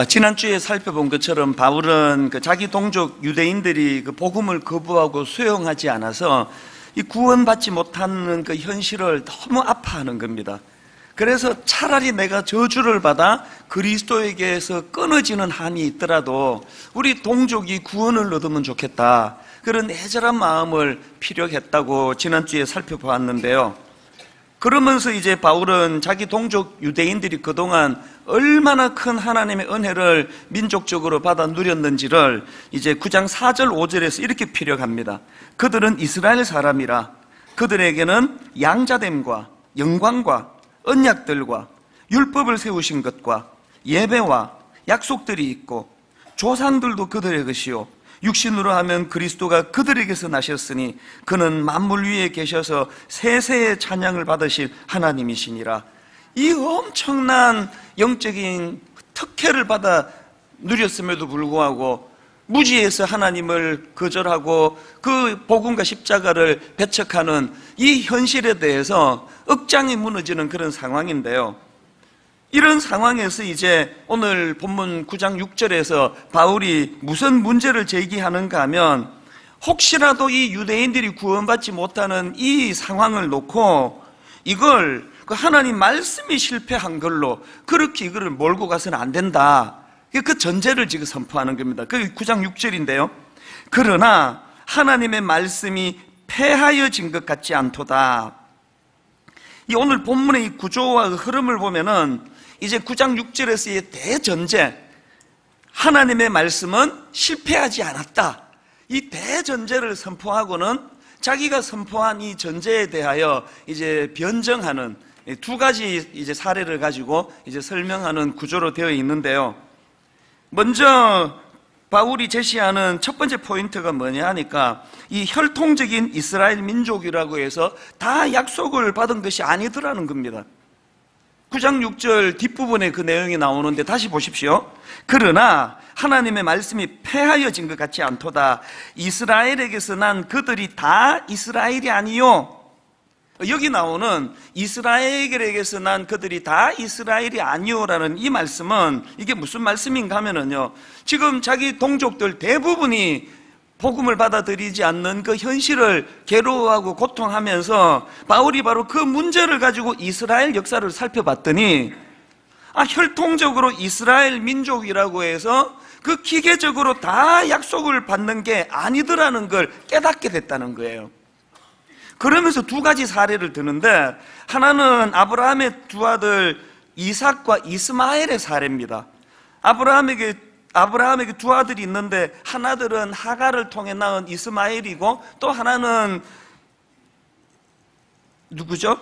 지난주에 살펴본 것처럼 바울은 자기 동족 유대인들이 그 복음을 거부하고 수용하지 않아서 이 구원받지 못하는 그 현실을 너무 아파하는 겁니다. 그래서 차라리 내가 저주를 받아 그리스도에게서 끊어지는 한이 있더라도 우리 동족이 구원을 얻으면 좋겠다, 그런 애절한 마음을 피력했다고 지난주에 살펴보았는데요. 그러면서 이제 바울은 자기 동족 유대인들이 그동안 얼마나 큰 하나님의 은혜를 민족적으로 받아 누렸는지를 이제 9장 4절 5절에서 이렇게 피력합니다. 그들은 이스라엘 사람이라 그들에게는 양자됨과 영광과 언약들과 율법을 세우신 것과 예배와 약속들이 있고 조상들도 그들의 것이요 육신으로 하면 그리스도가 그들에게서 나셨으니 그는 만물 위에 계셔서 세세의 찬양을 받으실 하나님이시니라. 이 엄청난 영적인 특혜를 받아 누렸음에도 불구하고 무지에서 하나님을 거절하고 그 복음과 십자가를 배척하는 이 현실에 대해서 억장이 무너지는 그런 상황인데요. 이런 상황에서 이제 오늘 본문 9장 6절에서 바울이 무슨 문제를 제기하는가 하면, 혹시라도 이 유대인들이 구원받지 못하는 이 상황을 놓고 이걸 그 하나님 말씀이 실패한 걸로 그렇게 이거를 몰고 가서는 안 된다, 그 전제를 지금 선포하는 겁니다. 그게 9장 6절인데요. 그러나 하나님의 말씀이 패하여진 것 같지 않도다. 이 오늘 본문의 이 구조와 흐름을 보면은 이제 9장 6절에서의 대전제, 하나님의 말씀은 실패하지 않았다, 이 대전제를 선포하고는 자기가 선포한 이 전제에 대하여 이제 변정하는 두 가지 이제 사례를 가지고 이제 설명하는 구조로 되어 있는데요. 먼저 바울이 제시하는 첫 번째 포인트가 뭐냐 하니까, 이 혈통적인 이스라엘 민족이라고 해서 다 약속을 받은 것이 아니더라는 겁니다. 9장 6절 뒷부분에 그 내용이 나오는데 다시 보십시오. 그러나 하나님의 말씀이 패하여진 것 같지 않도다. 이스라엘에게서 난 그들이 다 이스라엘이 아니요. 여기 나오는 이스라엘에게서 난 그들이 다 이스라엘이 아니요라는 이 말씀은 이게 무슨 말씀인가 하면은요, 지금 자기 동족들 대부분이 복음을 받아들이지 않는 그 현실을 괴로워하고 고통하면서 바울이 바로 그 문제를 가지고 이스라엘 역사를 살펴봤더니, 혈통적으로 이스라엘 민족이라고 해서 그 기계적으로 다 약속을 받는 게 아니더라는 걸 깨닫게 됐다는 거예요. 그러면서 두 가지 사례를 드는데, 하나는 아브라함의 두 아들 이삭과 이스마엘의 사례입니다. 아브라함에게 두 아들이 있는데, 하나들은 하갈을 통해 낳은 이스마엘이고 또 하나는 누구죠?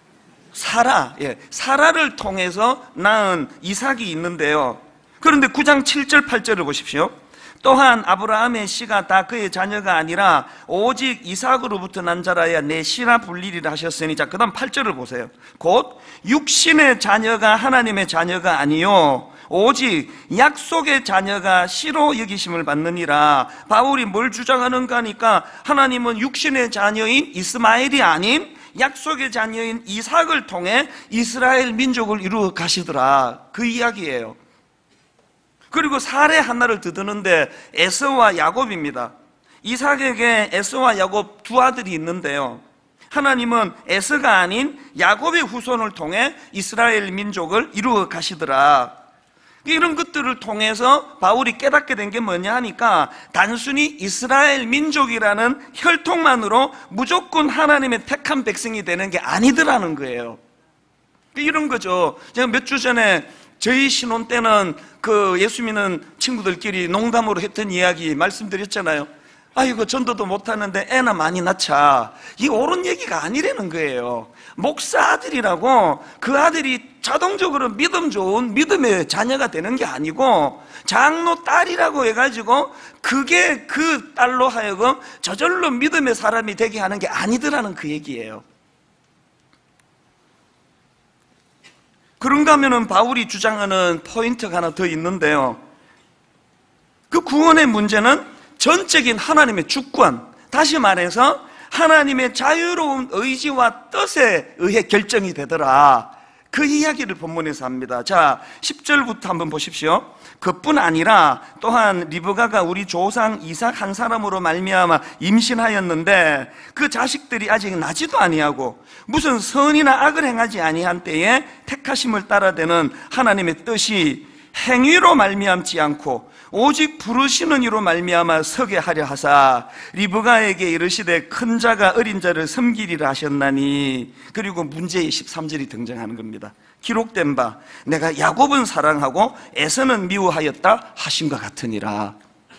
사라를 통해서 낳은 이삭이 있는데요. 그런데 9장 7절 8절을 보십시오. 또한 아브라함의 씨가 다 그의 자녀가 아니라 오직 이삭으로부터 난 자라야 내 씨라 불리리라 하셨으니, 자, 그 다음 8절을 보세요. 곧 육신의 자녀가 하나님의 자녀가 아니요 오직 약속의 자녀가 씨로 여기심을 받느니라. 바울이 뭘 주장하는가 하니까, 하나님은 육신의 자녀인 이스마엘이 아닌 약속의 자녀인 이삭을 통해 이스라엘 민족을 이루어 가시더라, 그 이야기예요. 그리고 사례 하나를 더 드는데 에서와 야곱입니다. 이삭에게 에서와 야곱 두 아들이 있는데요. 하나님은 에서가 아닌 야곱의 후손을 통해 이스라엘 민족을 이루어 가시더라. 이런 것들을 통해서 바울이 깨닫게 된 게 뭐냐 하니까, 단순히 이스라엘 민족이라는 혈통만으로 무조건 하나님의 택한 백성이 되는 게 아니더라는 거예요. 이런 거죠. 제가 몇 주 전에 저희 신혼 때는 그 예수 믿는 친구들끼리 농담으로 했던 이야기 말씀드렸잖아요. 아이고, 전도도 못하는데 애나 많이 낳자. 이 옳은 얘기가 아니라는 거예요. 목사 아들이라고 그 아들이 자동적으로 믿음 좋은 믿음의 자녀가 되는 게 아니고, 장로 딸이라고 해가지고 그게 그 딸로 하여금 저절로 믿음의 사람이 되게 하는 게 아니더라는 그 얘기예요. 그런가 하면은 바울이 주장하는 포인트가 하나 더 있는데요. 그 구원의 문제는 전적인 하나님의 주권, 다시 말해서 하나님의 자유로운 의지와 뜻에 의해 결정이 되더라. 그 이야기를 본문에서 합니다. 자, 10절부터 한번 보십시오. 그뿐 아니라 또한 리브가가 우리 조상 이삭 한 사람으로 말미암아 임신하였는데 그 자식들이 아직 나지도 아니하고 무슨 선이나 악을 행하지 아니한 때에 택하심을 따라되는 하나님의 뜻이 행위로 말미암지 않고 오직 부르시는 이로 말미암아 서게 하려 하사 리브가에게 이르시되 큰 자가 어린 자를 섬기리라 하셨나니, 그리고 문제의 13절이 등장하는 겁니다. 기록된 바 내가 야곱은 사랑하고 에서는 미워하였다 하신 것 같으니라.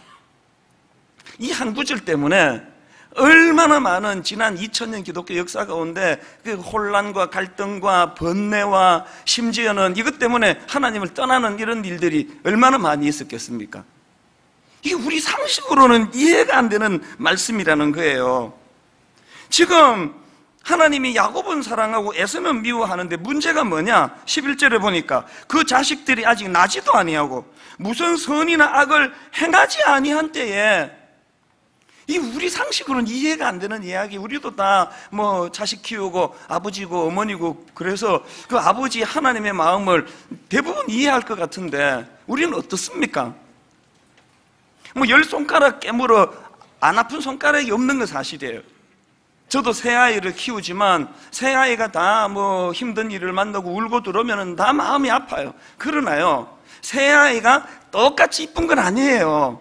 이 한 구절 때문에 얼마나 많은 지난 2000년 기독교 역사 가운데 그 혼란과 갈등과 번뇌와 심지어는 이것 때문에 하나님을 떠나는 이런 일들이 얼마나 많이 있었겠습니까? 이게 우리 상식으로는 이해가 안 되는 말씀이라는 거예요. 지금 하나님이 야곱은 사랑하고 에서는 미워하는데 문제가 뭐냐? 11절에 보니까 그 자식들이 아직 나지도 아니하고 무슨 선이나 악을 행하지 아니한 때에, 이 우리 상식으로는 이해가 안 되는 이야기. 우리도 다 뭐 자식 키우고 아버지고 어머니고 그래서 그 아버지 하나님의 마음을 대부분 이해할 것 같은데 우리는 어떻습니까? 뭐 10손가락 깨물어 안 아픈 손가락이 없는 건 사실이에요. 저도 새아이를 키우지만 새아이가 다 뭐 힘든 일을 만나고 울고 들어오면 다 마음이 아파요. 그러나요, 새아이가 똑같이 이쁜 건 아니에요.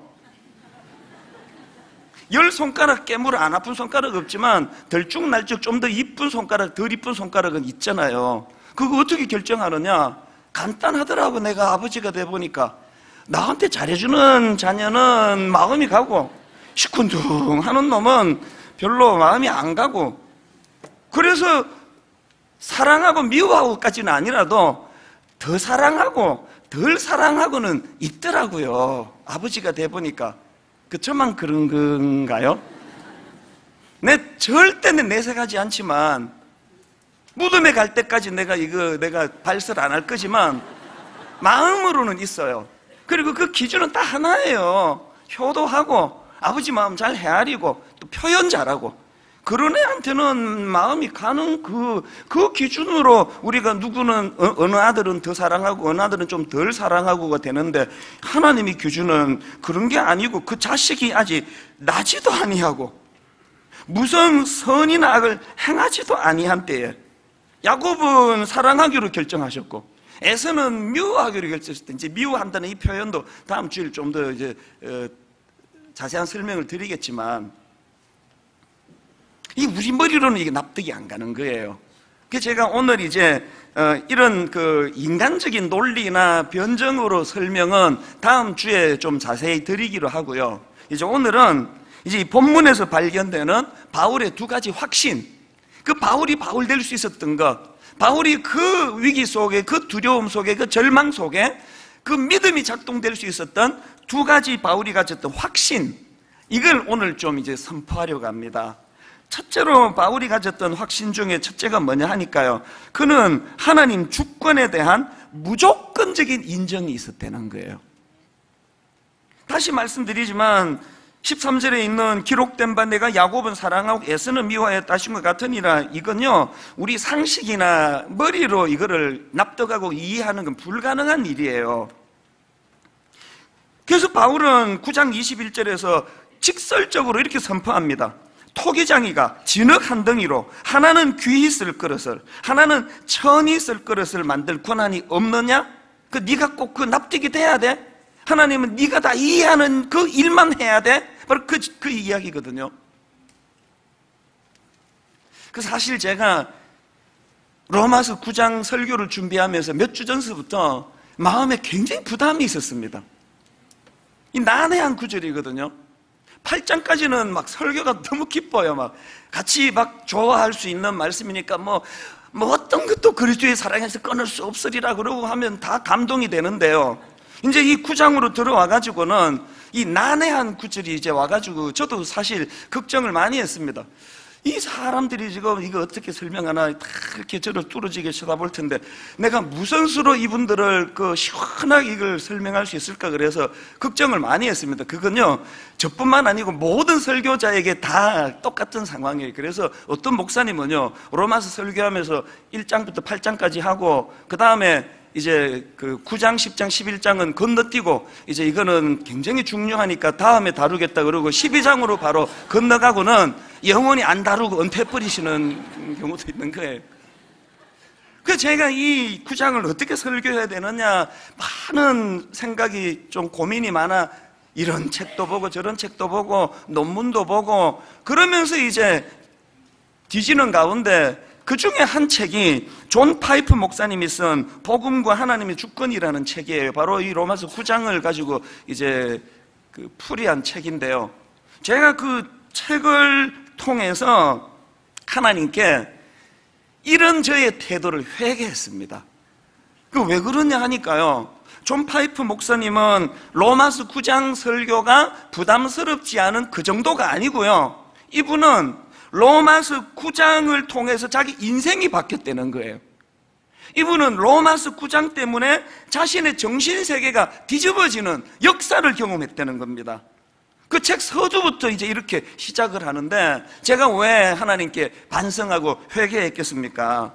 10손가락 깨물어 안 아픈 손가락 없지만 들쭉날쭉 좀 더 이쁜 손가락, 덜 이쁜 손가락은 있잖아요. 그거 어떻게 결정하느냐? 간단하더라고. 내가 아버지가 돼 보니까 나한테 잘해주는 자녀는 마음이 가고 시큰둥하는 놈은 별로 마음이 안 가고, 그래서 사랑하고 미워하고까지는 아니라도 더 사랑하고 덜 사랑하고는 있더라고요. 아버지가 돼 보니까. 저만 그런 건가요? 절대 내색하지 않지만 무덤에 갈 때까지 내가 발설 안 할 거지만 마음으로는 있어요. 그리고 그 기준은 딱 하나예요. 효도하고 아버지 마음 잘 헤아리고 또 표현 잘하고, 그런 애한테는 마음이 가는 그 기준으로 우리가 누구는 어느 아들은 더 사랑하고 어느 아들은 좀 덜 사랑하고가 되는데, 하나님의 기준은 그런 게 아니고 그 자식이 아직 나지도 아니하고 무슨 선이나 악을 행하지도 아니한 때에 야곱은 사랑하기로 결정하셨고 에서는 미워하기로 결정했을 때, 이제 미워한다는 이 표현도 다음 주일 좀 더 자세한 설명을 드리겠지만, 이 우리 머리로는 이게 납득이 안 가는 거예요. 그래서 제가 오늘 이제 이런 그 인간적인 논리나 변정으로 설명은 다음 주에 좀 자세히 드리기로 하고요. 이제 오늘은 이제 이 본문에서 발견되는 바울의 두 가지 확신, 그 바울이 바울 될 수 있었던 것, 바울이 그 위기 속에, 그 두려움 속에, 그 절망 속에 그 믿음이 작동될 수 있었던 두 가지 바울이 가졌던 확신, 이걸 오늘 좀 이제 선포하려고 합니다. 첫째로 바울이 가졌던 확신 중에 첫째가 뭐냐 하니까요, 그는 하나님 주권에 대한 무조건적인 인정이 있었다는 거예요. 다시 말씀드리지만 13절에 있는 기록된 바 내가 야곱은 사랑하고 에서는 미워하였다 하신 것 같으니라, 이건요 우리 상식이나 머리로 이거를 납득하고 이해하는 건 불가능한 일이에요. 그래서 바울은 9장 21절에서 직설적으로 이렇게 선포합니다. 토기장이가 진흙 한 덩이로 하나는 귀히 쓸 그릇을 하나는 천히 쓸 그릇을 만들 권한이 없느냐? 네가 꼭 그 납득이 돼야 돼? 하나님은 네가 다 이해하는 그 일만 해야 돼? 바로 그 이야기거든요. 사실 제가 로마서 9장 설교를 준비하면서 몇 주 전서부터 마음에 굉장히 부담이 있었습니다. 이 난해한 구절이거든요. 8장까지는 막 설교가 너무 기뻐요. 막 같이 막 좋아할 수 있는 말씀이니까 뭐 어떤 것도 그리스도의 사랑에서 끊을 수 없으리라 그러고 하면 다 감동이 되는데요. 이제 이 9장으로 들어와가지고는 이 난해한 구절이 이제 와가지고 저도 사실 걱정을 많이 했습니다. 이 사람들이 지금 이거 어떻게 설명하나 다 이렇게 저를 뚫어지게 쳐다볼 텐데 내가 무슨 수로 이분들을 시원하게 이걸 설명할 수 있을까 그래서 걱정을 많이 했습니다. 그건요 저뿐만 아니고 모든 설교자에게 다 똑같은 상황이에요. 그래서 어떤 목사님은요 로마서 설교하면서 1장부터 8장까지 하고 그 다음에 이제 9장, 10장, 11장은 건너뛰고 이제 이거는 굉장히 중요하니까 다음에 다루겠다 그러고 12장으로 바로 건너가고는 영원히 안 다루고 은퇴해버리시는 경우도 있는 거예요. 그래서 제가 이 9장을 어떻게 설교해야 되느냐 많은 생각이 좀 고민이 많아 이런 책도 보고 저런 책도 보고 논문도 보고 그러면서 이제 뒤지는 가운데 그 중에 한 책이 존 파이프 목사님이 쓴 복음과 하나님의 주권이라는 책이에요. 바로 이 로마서 9장을 가지고 이제 풀이한 책인데요. 제가 그 책을 통해서 하나님께 이런 저의 태도를 회개했습니다. 왜 그러냐 하니까요. 존 파이프 목사님은 로마서 9장 설교가 부담스럽지 않은 그 정도가 아니고요. 이분은 로마서 9장을 통해서 자기 인생이 바뀌었다는 거예요. 이분은 로마서 9장 때문에 자신의 정신세계가 뒤집어지는 역사를 경험했다는 겁니다. 그 책 서두부터 이제 이렇게 시작을 하는데 제가 왜 하나님께 반성하고 회개했겠습니까?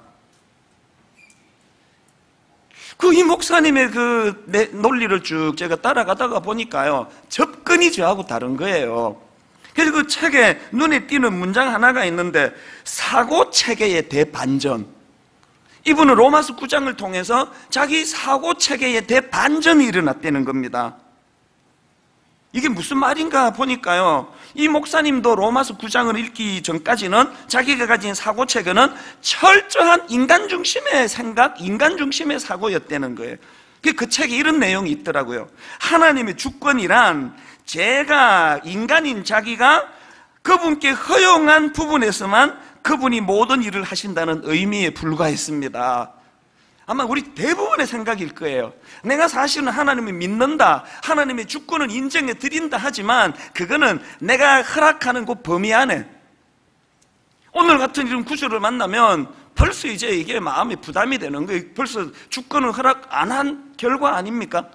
이 목사님의 논리를 쭉 제가 따라가다가 보니까요 접근이 저하고 다른 거예요. 그래서 그 책에 눈에 띄는 문장 하나가 있는데 사고체계의 대반전. 이분은 로마서 9장을 통해서 자기 사고체계의 대반전이 일어났다는 겁니다. 이게 무슨 말인가 보니까요 이 목사님도 로마서 9장을 읽기 전까지는 자기가 가진 사고체계는 철저한 인간 중심의 생각, 인간 중심의 사고였다는 거예요. 그 책에 이런 내용이 있더라고요. 하나님의 주권이란 제가 인간인 자기가 그분께 허용한 부분에서만 그분이 모든 일을 하신다는 의미에 불과했습니다. 아마 우리 대부분의 생각일 거예요. 내가 사실은 하나님을 믿는다, 하나님의 주권을 인정해 드린다 하지만 그거는 내가 허락하는 그 범위 안에 오늘 같은 이런 구절을 만나면 벌써 이제 이게 마음이 부담이 되는 거예요. 벌써 주권을 허락 안 한 결과 아닙니까?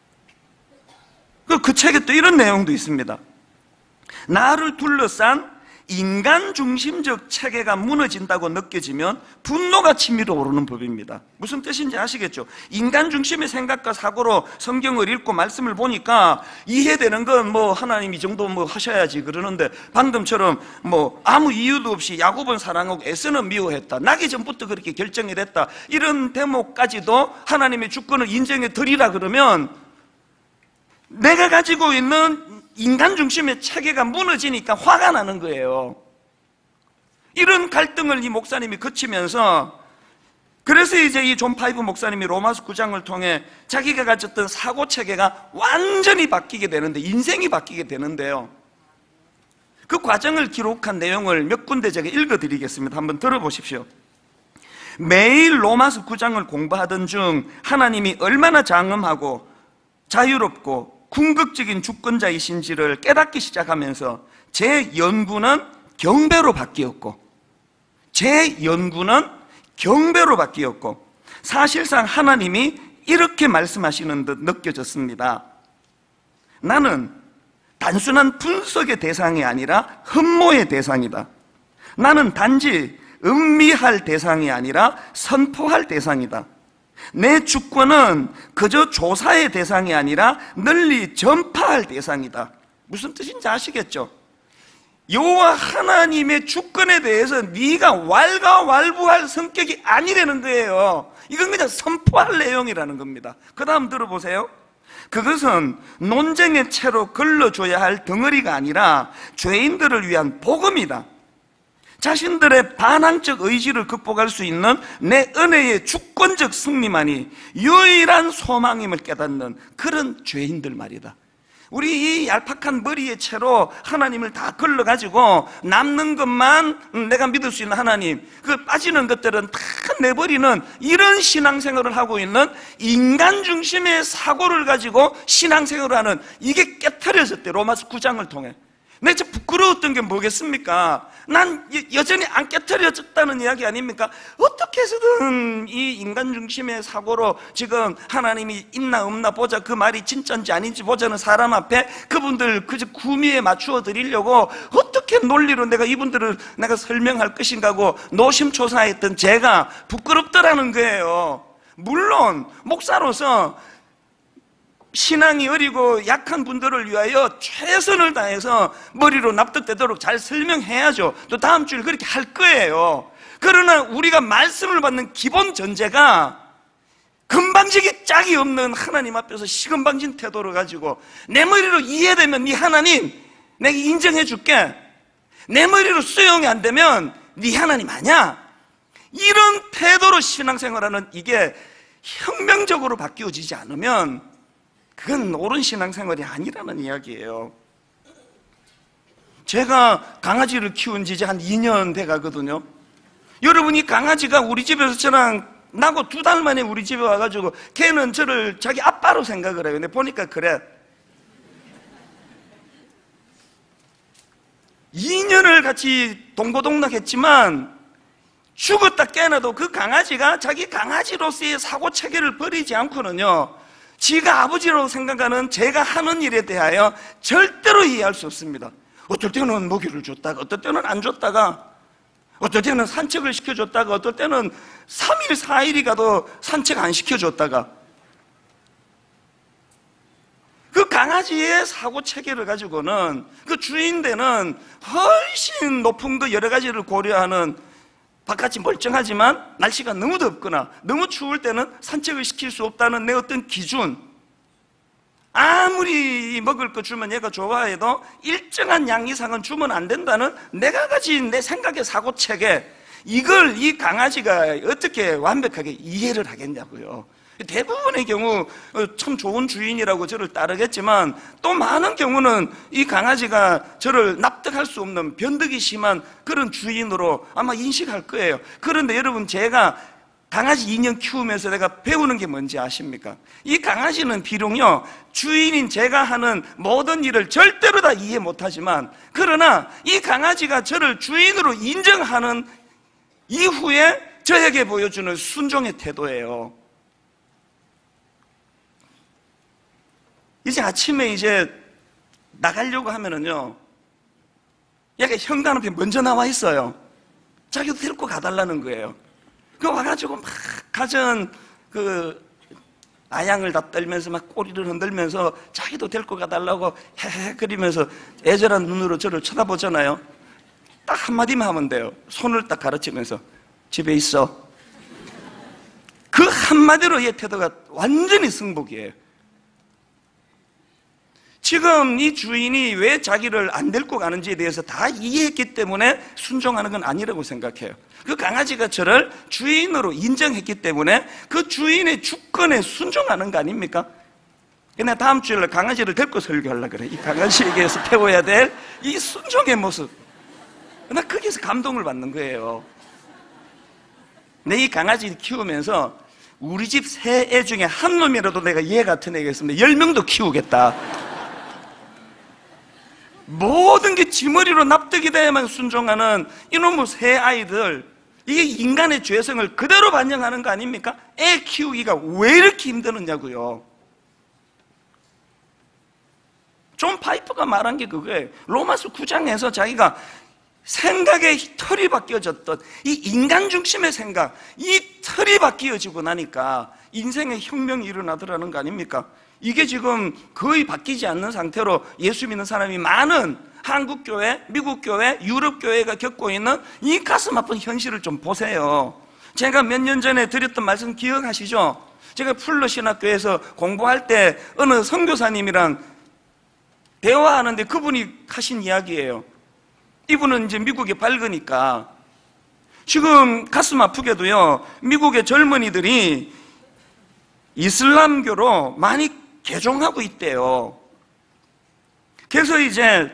그 책에 또 이런 내용도 있습니다. 나를 둘러싼 인간 중심적 체계가 무너진다고 느껴지면 분노가 치밀어 오르는 법입니다. 무슨 뜻인지 아시겠죠? 인간 중심의 생각과 사고로 성경을 읽고 말씀을 보니까 이해되는 건 하나님 이 정도 하셔야지 그러는데 방금처럼 아무 이유도 없이 야곱은 사랑하고 에서는 미워했다, 나기 전부터 그렇게 결정이 됐다, 이런 대목까지도 하나님의 주권을 인정해 드리라 그러면 내가 가지고 있는 인간 중심의 체계가 무너지니까 화가 나는 거예요. 이런 갈등을 이 목사님이 거치면서 그래서 이제 이 존 파이브 목사님이 로마서 9장을 통해 자기가 가졌던 사고 체계가 완전히 바뀌게 되는데 인생이 바뀌게 되는데요. 그 과정을 기록한 내용을 몇 군데 제가 읽어드리겠습니다. 한번 들어보십시오. 매일 로마서 9장을 공부하던 중 하나님이 얼마나 장엄하고 자유롭고 궁극적인 주권자이신지를 깨닫기 시작하면서 제 연구는 경배로 바뀌었고 사실상 하나님이 이렇게 말씀하시는 듯 느껴졌습니다. 나는 단순한 분석의 대상이 아니라 흠모의 대상이다. 나는 단지 음미할 대상이 아니라 선포할 대상이다. 내 주권은 그저 조사의 대상이 아니라 널리 전파할 대상이다. 무슨 뜻인지 아시겠죠? 여호와 하나님의 주권에 대해서 네가 왈가왈부할 성격이 아니라는 거예요. 이건 그냥 선포할 내용이라는 겁니다. 그 다음 들어보세요. 그것은 논쟁의 채로 걸러줘야 할 덩어리가 아니라 죄인들을 위한 복음이다. 자신들의 반항적 의지를 극복할 수 있는 내 은혜의 주권적 승리만이 유일한 소망임을 깨닫는 그런 죄인들 말이다. 우리 이 얄팍한 머리의 채로 하나님을 다 걸러가지고 남는 것만 내가 믿을 수 있는 하나님, 빠지는 것들은 다 내버리는 이런 신앙생활을 하고 있는 인간 중심의 사고를 가지고 신앙생활을 하는 이게 깨트려졌대. 로마서 9장을 통해. 내가 부끄러웠던 게 뭐겠습니까? 난 여전히 안 깨트려졌다는 이야기 아닙니까? 어떻게 해서든 이 인간 중심의 사고로 지금 하나님이 있나 없나 보자, 그 말이 진짜인지 아닌지 보자는 사람 앞에 그분들 그저 구미에 맞추어 드리려고 어떻게 논리로 내가 이분들을 내가 설명할 것인가 하고 노심초사했던 제가 부끄럽더라는 거예요. 물론 목사로서 신앙이 어리고 약한 분들을 위하여 최선을 다해서 머리로 납득되도록 잘 설명해야죠. 또 다음 주에 그렇게 할 거예요. 그러나 우리가 말씀을 받는 기본 전제가 금방지기 짝이 없는 하나님 앞에서 시금방진 태도를 가지고 내 머리로 이해되면 네 하나님 내가 인정해 줄게, 내 머리로 수용이 안 되면 네 하나님 아니야, 이런 태도로 신앙생활하는, 이게 혁명적으로 바뀌어지지 않으면 그건 옳은 신앙생활이 아니라는 이야기예요. 제가 강아지를 키운 지 이제 한 2년 돼 가거든요. 여러분이 강아지가 우리 집에서 저랑 나고 2달 만에 우리 집에 와가지고 걔는 저를 자기 아빠로 생각을 해요. 근데 보니까 그래. 2년을 같이 동고동락했지만 죽었다 깨어나도 그 강아지가 자기 강아지로서의 사고체계를 버리지 않고는요, 지가 아버지로 생각하는 제가 하는 일에 대하여 절대로 이해할 수 없습니다. 어떨 때는 먹이를 줬다가, 어떨 때는 안 줬다가, 어떨 때는 산책을 시켜줬다가, 어떨 때는 3일 4일이 가도 산책 안 시켜줬다가, 그 강아지의 사고체계를 가지고는 그 주인되는 훨씬 높은 그 여러 가지를 고려하는, 바깥이 멀쩡하지만 날씨가 너무 덥거나 너무 추울 때는 산책을 시킬 수 없다는 내 어떤 기준, 아무리 먹을 거 주면 얘가 좋아해도 일정한 양 이상은 주면 안 된다는 내가 가진 내 생각의 사고체계, 이걸 이 강아지가 어떻게 완벽하게 이해를 하겠냐고요. 대부분의 경우 참 좋은 주인이라고 저를 따르겠지만 또 많은 경우는 이 강아지가 저를 납득할 수 없는 변덕이 심한 그런 주인으로 아마 인식할 거예요. 그런데 여러분, 제가 강아지 2년 키우면서 내가 배우는 게 뭔지 아십니까? 이 강아지는 비록요 주인인 제가 하는 모든 일을 절대로 다 이해 못하지만, 그러나 이 강아지가 저를 주인으로 인정하는 이후에 저에게 보여주는 순종의 태도예요. 이제 아침에 이제 나가려고 하면은요, 얘가 현관 앞에 먼저 나와 있어요. 자기도 데리고 가달라는 거예요. 그 와가지고 막 가전 아양을 다 떨면서 막 꼬리를 흔들면서 자기도 데리고 가달라고 헤헤거리면서 애절한 눈으로 저를 쳐다보잖아요. 딱 한마디만 하면 돼요. 손을 딱 가르치면서 집에 있어. 그 한마디로 얘 태도가 완전히 승복이에요. 지금 이 주인이 왜 자기를 안 데리고 가는지에 대해서 다 이해했기 때문에 순종하는 건 아니라고 생각해요. 그 강아지가 저를 주인으로 인정했기 때문에 그 주인의 주권에 순종하는 거 아닙니까? 근데 다음 주일날 강아지를 데리고 설교하려고 그래. 이 강아지에게서 배워야 될 이 순종의 모습. 나 거기서 감동을 받는 거예요. 내 이 강아지 키우면서 우리 집 세 애 중에 한 놈이라도 내가 얘 같은 애가 있으면 10명도 키우겠다. 모든 게 지 머리로 납득이 돼야만 순종하는 이놈의 새 아이들, 이게 인간의 죄성을 그대로 반영하는 거 아닙니까? 애 키우기가 왜 이렇게 힘드느냐고요. 존 파이퍼가 말한 게 그거예요. 로마서 9장에서 자기가 생각의 틀이 바뀌어졌던 이 인간 중심의 생각, 이 틀이 바뀌어지고 나니까 인생의 혁명이 일어나더라는 거 아닙니까? 이게 지금 거의 바뀌지 않는 상태로 예수 믿는 사람이 많은 한국교회, 미국교회, 유럽교회가 겪고 있는 이 가슴 아픈 현실을 좀 보세요. 제가 몇 년 전에 드렸던 말씀 기억하시죠? 제가 풀러 신학교에서 공부할 때 어느 선교사님이랑 대화하는데 그분이 하신 이야기예요. 이분은 이제 미국에 밝으니까 지금 가슴 아프게도요, 미국의 젊은이들이 이슬람교로 많이 개종하고 있대요. 그래서 이제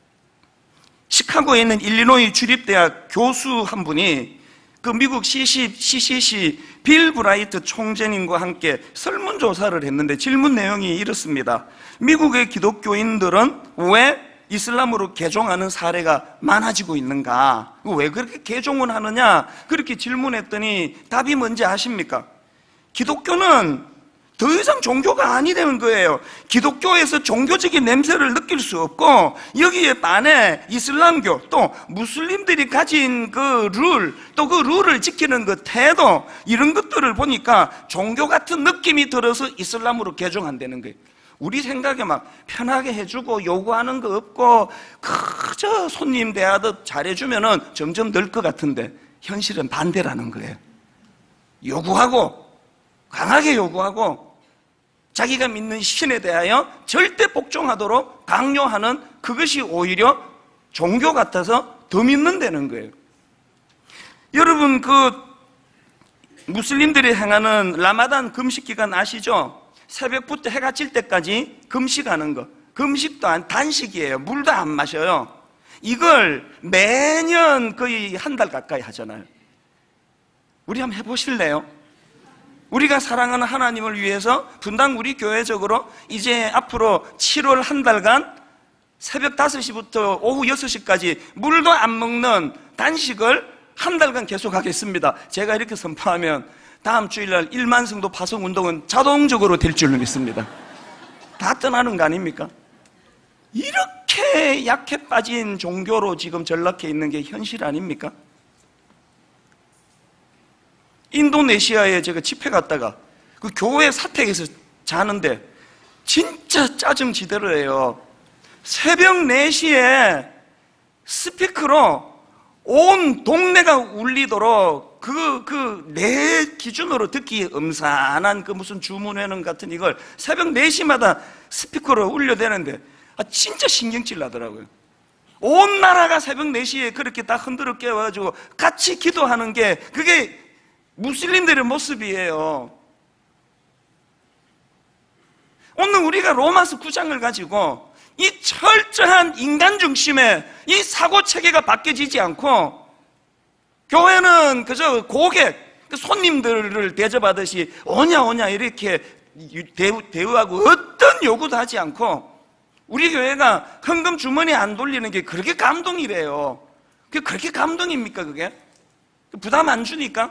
시카고에 있는 일리노이 주립대학 교수 한 분이 그 미국 CCC 빌 브라이트 총재님과 함께 설문조사를 했는데 질문 내용이 이렇습니다. 미국의 기독교인들은 왜 이슬람으로 개종하는 사례가 많아지고 있는가? 왜 그렇게 개종을 하느냐? 그렇게 질문했더니 답이 뭔지 아십니까? 기독교는 더 이상 종교가 아니라는 거예요. 기독교에서 종교적인 냄새를 느낄 수 없고, 여기에 반해 이슬람교 또 무슬림들이 가진 그 룰, 또 그 룰을 지키는 그 태도, 이런 것들을 보니까 종교 같은 느낌이 들어서 이슬람으로 개종한다는 거예요. 우리 생각에 막 편하게 해주고 요구하는 거 없고 그저 손님 대하듯 잘해주면은 점점 늘 것 같은데, 현실은 반대라는 거예요. 요구하고, 강하게 요구하고, 자기가 믿는 신에 대하여 절대 복종하도록 강요하는, 그것이 오히려 종교 같아서 더 믿는다는 거예요. 여러분, 그 무슬림들이 행하는 라마단 금식 기간 아시죠? 새벽부터 해가 질 때까지 금식하는 거. 금식도 안, 단식이에요. 물도 안 마셔요. 이걸 매년 거의 한 달 가까이 하잖아요. 우리 한번 해보실래요? 우리가 사랑하는 하나님을 위해서 분당 우리 교회적으로 이제 앞으로 7월 한 달간 새벽 5시부터 오후 6시까지 물도 안 먹는 단식을 한 달간 계속하겠습니다. 제가 이렇게 선포하면 다음 주일날 1만 성도 파송 운동은 자동적으로 될 줄로 믿습니다. 다 떠나는 거 아닙니까? 이렇게 약해 빠진 종교로 지금 전락해 있는 게 현실 아닙니까? 인도네시아에 제가 집회 갔다가 그 교회 사택에서 자는데 진짜 짜증지대로예요. 새벽 4시에 스피커로 온 동네가 울리도록 내 기준으로 듣기 음산한 그 무슨 주문회는 같은 이걸 새벽 4시마다 스피커로 울려대는데 진짜 신경질 나더라고요. 온 나라가 새벽 4시에 그렇게 딱 흔들어 깨워가지고 같이 기도하는 게, 그게 무슬림들의 모습이에요. 오늘 우리가 로마서 9장을 가지고 이 철저한 인간 중심의 이 사고 체계가 바뀌어지지 않고, 교회는 그저 고객, 손님들을 대접하듯이 오냐 이렇게 대우하고 어떤 요구도 하지 않고, 우리 교회가 헌금 주머니 안 돌리는 게 그렇게 감동이래요. 그게 그렇게 감동입니까? 그게 부담 안 주니까?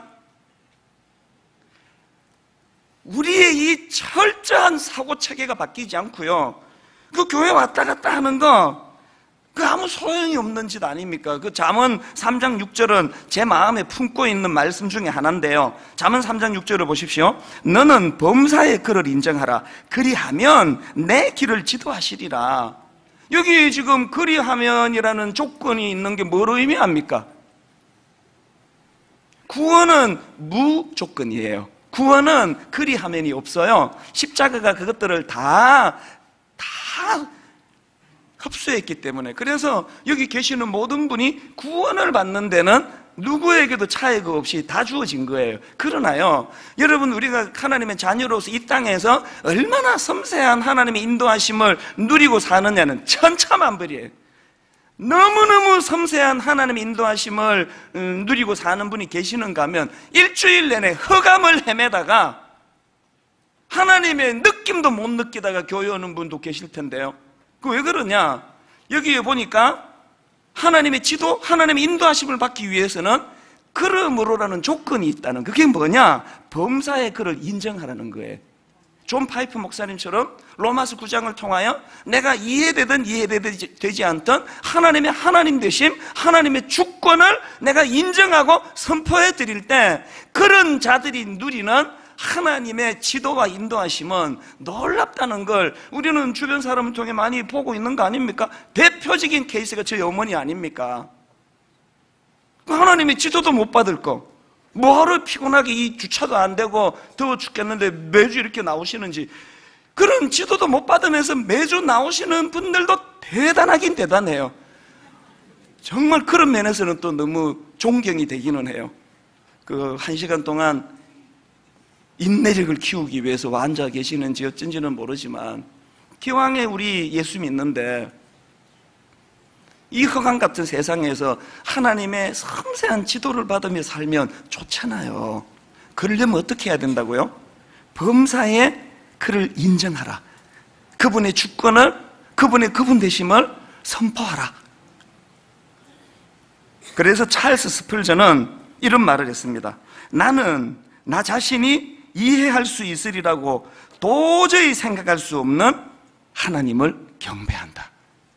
우리의 이 철저한 사고체계가 바뀌지 않고요, 그 교회 왔다 갔다 하는 거, 그 아무 소용이 없는 짓 아닙니까? 그 잠언 3장 6절은 제 마음에 품고 있는 말씀 중에 하나인데요, 잠언 3장 6절을 보십시오. 너는 범사의 그를 인정하라. 그리하면 내 길을 지도하시리라. 여기 지금 그리하면이라는 조건이 있는 게 뭘 의미합니까? 구원은 무조건이에요. 구원은 그리하면이 없어요. 십자가가 그것들을 다 흡수했기 때문에. 그래서 여기 계시는 모든 분이 구원을 받는 데는 누구에게도 차이가 없이 다 주어진 거예요. 그러나요, 여러분, 우리가 하나님의 자녀로서 이 땅에서 얼마나 섬세한 하나님의 인도하심을 누리고 사느냐는 천차만별이에요. 너무너무 섬세한 하나님의 인도하심을 누리고 사는 분이 계시는가 하면 일주일 내내 흑암을 헤매다가 하나님의 느낌도 못 느끼다가 교회 오는 분도 계실 텐데요. 그 왜 그러냐? 여기에 보니까 하나님의 지도, 하나님의 인도하심을 받기 위해서는 그러므로라는 조건이 있다는, 그게 뭐냐? 범사의 그를 인정하라는 거예요. 존 파이프 목사님처럼 로마서 9장을 통하여 내가 이해되든 이해되지 않든 하나님의 하나님 되심, 하나님의 주권을 내가 인정하고 선포해 드릴 때, 그런 자들이 누리는 하나님의 지도와 인도하심은 놀랍다는 걸 우리는 주변 사람을 통해 많이 보고 있는 거 아닙니까? 대표적인 케이스가 저희 어머니 아닙니까? 하나님의 지도도 못 받을 거, 뭐하러 피곤하게 이 주차도 안 되고 더워 죽겠는데 매주 이렇게 나오시는지, 그런 지도도 못 받으면서 매주 나오시는 분들도 대단하긴 대단해요. 정말 그런 면에서는 또 너무 존경이 되기는 해요. 그 1시간 동안 인내력을 키우기 위해서 앉아 계시는지 어쩐지는 모르지만, 기왕에 우리 예수 믿는데 이 흑암 같은 세상에서 하나님의 섬세한 지도를 받으며 살면 좋잖아요. 그러려면 어떻게 해야 된다고요? 범사에 그를 인정하라. 그분의 주권을, 그분의 그분 되심을 선포하라. 그래서 찰스 스펄전은 이런 말을 했습니다. 나는 나 자신이 이해할 수 있으리라고 도저히 생각할 수 없는 하나님을 경배한다.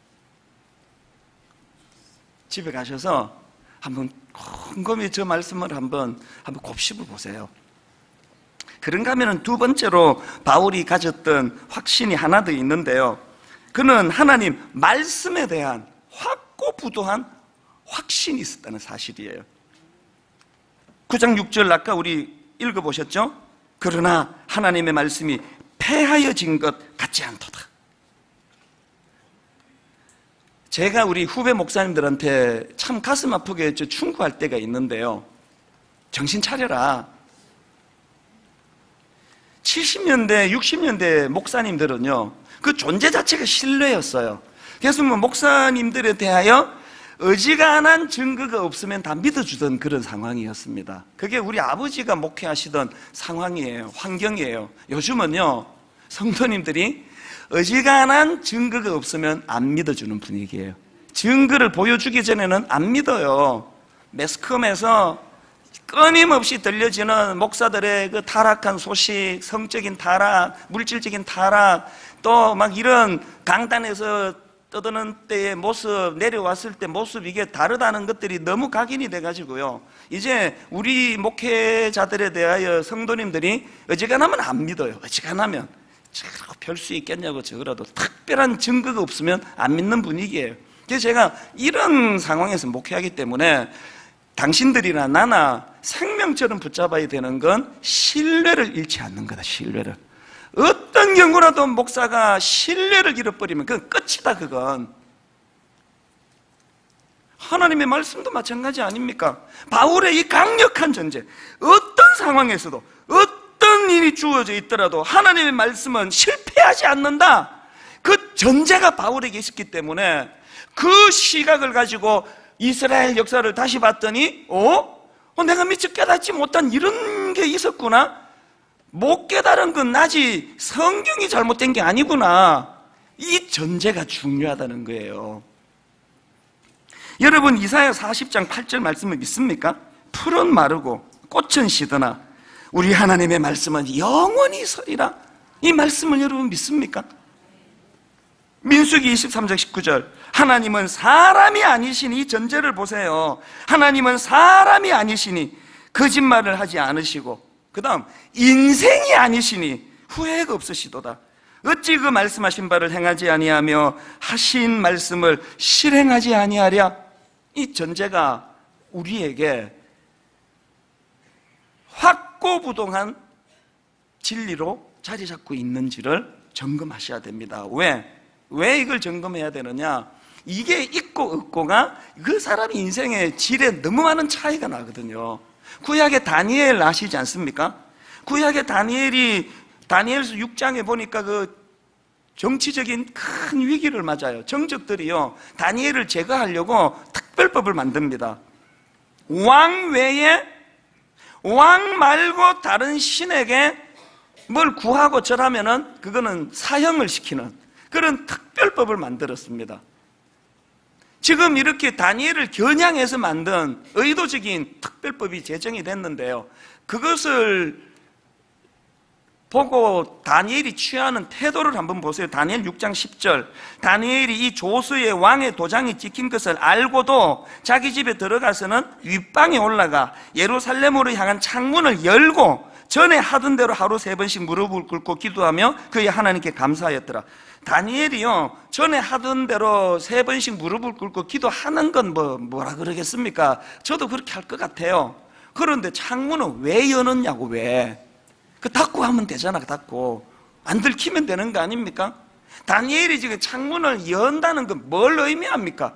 집에 가셔서 한번 곰곰이 저 말씀을 한번 곱씹어 보세요. 그런가 하면 두 번째로 바울이 가졌던 확신이 하나 더 있는데요. 그는 하나님 말씀에 대한 확고부도한 확신이 있었다는 사실이에요. 9장 6절 아까 우리 읽어보셨죠? 그러나 하나님의 말씀이 패하여진 것 같지 않도다. 제가 우리 후배 목사님들한테 참 가슴 아프게 충고할 때가 있는데요. 정신 차려라. 70년대, 60년대 목사님들은요, 그 존재 자체가 신뢰였어요. 그래서 뭐 목사님들에 대하여 어지간한 증거가 없으면 다 믿어주던 그런 상황이었습니다. 그게 우리 아버지가 목회하시던 상황이에요. 환경이에요. 요즘은요, 성도님들이 어지간한 증거가 없으면 안 믿어주는 분위기예요. 증거를 보여주기 전에는 안 믿어요. 매스컴에서 끊임없이 들려지는 목사들의 그 타락한 소식, 성적인 타락, 물질적인 타락, 또 막 이런 강단에서 떠드는 때의 모습, 내려왔을 때 모습, 이게 다르다는 것들이 너무 각인이 돼가지고요. 이제 우리 목회자들에 대하여 성도님들이 어지간하면 안 믿어요. 어지간하면. 별 수 있겠냐고 저거라도 특별한 증거가 없으면 안 믿는 분위기예요. 그래서 제가 이런 상황에서 목회하기 때문에 당신들이나 나나 생명처럼 붙잡아야 되는 건 신뢰를 잃지 않는 거다. 신뢰를. 어떤 경우라도 목사가 신뢰를 잃어버리면 그건 끝이다. 그건 하나님의 말씀도 마찬가지 아닙니까? 바울의 이 강력한 전제, 어떤 상황에서도 어떤 일이 주어져 있더라도 하나님의 말씀은 실패하지 않는다. 그 전제가 바울에게 있었기 때문에 그 시각을 가지고 이스라엘 역사를 다시 봤더니 내가 미처 깨닫지 못한 이런 게 있었구나. 못 깨달은 건 나지 성경이 잘못된 게 아니구나. 이 전제가 중요하다는 거예요. 여러분, 이사야 40장 8절 말씀을 믿습니까? 풀은 마르고 꽃은 시드나 우리 하나님의 말씀은 영원히 서리라. 이 말씀을 여러분 믿습니까? 민수기 23장 19절 하나님은 사람이 아니시니, 이 전제를 보세요. 하나님은 사람이 아니시니 거짓말을 하지 않으시고, 그 다음 인생이 아니시니 후회가 없으시도다. 어찌 그 말씀하신 바를 행하지 아니하며 하신 말씀을 실행하지 아니하랴. 이 전제가 우리에게 확고부동한 진리로 자리 잡고 있는지를 점검하셔야 됩니다. 왜 이걸 점검해야 되느냐? 이게 있고 없고가 그 사람의 인생의 질에 너무 많은 차이가 나거든요. 구약의 다니엘 아시지 않습니까? 구약의 다니엘이 다니엘서 6장에 보니까 그 정치적인 큰 위기를 맞아요. 정적들이요, 다니엘을 제거하려고 특별법을 만듭니다. 왕 외에, 왕 말고 다른 신에게 뭘 구하고 절하면은 그거는 사형을 시키는 그런 특별법을 만들었습니다. 지금 이렇게 다니엘을 겨냥해서 만든 의도적인 특별법이 제정이 됐는데요, 그것을 보고 다니엘이 취하는 태도를 한번 보세요. 다니엘 6장 10절 다니엘이 이 조서의 왕의 도장이 찍힌 것을 알고도 자기 집에 들어가서는 윗방에 올라가 예루살렘으로 향한 창문을 열고 전에 하던 대로 하루 3번씩 무릎을 꿇고 기도하며 그의 하나님께 감사하였더라. 다니엘이요, 전에 하던 대로 3번씩 무릎을 꿇고 기도하는 건 뭐라 그러겠습니까? 저도 그렇게 할 것 같아요. 그런데 창문은 왜 여느냐고. 왜? 닫고 하면 되잖아. 닫고 안 들키면 되는 거 아닙니까? 다니엘이 지금 창문을 연다는 건 뭘 의미합니까?